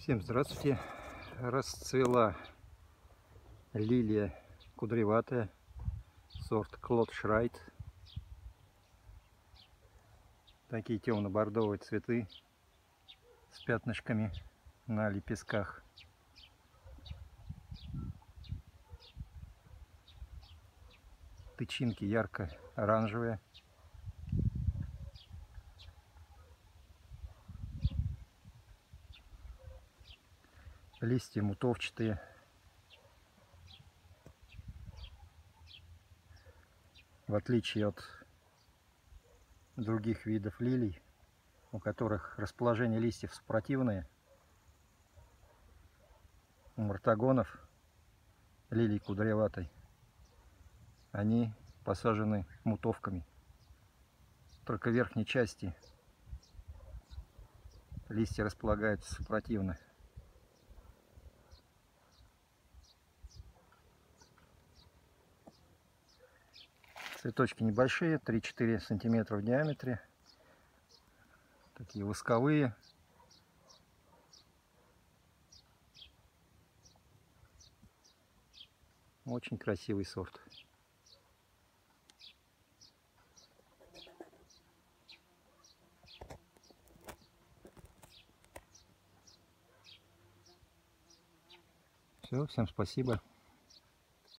Всем здравствуйте! Расцвела лилия кудреватая, сорт Клод Шрайт. Такие темно-бордовые цветы с пятнышками на лепестках. Тычинки ярко-оранжевые. Листья мутовчатые. В отличие от других видов лилий, у которых расположение листьев сопротивное, у мартагонов, лилий кудреватой, они посажены мутовками. Только в верхней части листья располагаются сопротивно. Цветочки небольшие, 3-4 сантиметра в диаметре. Такие восковые. Очень красивый сорт. Все, всем спасибо.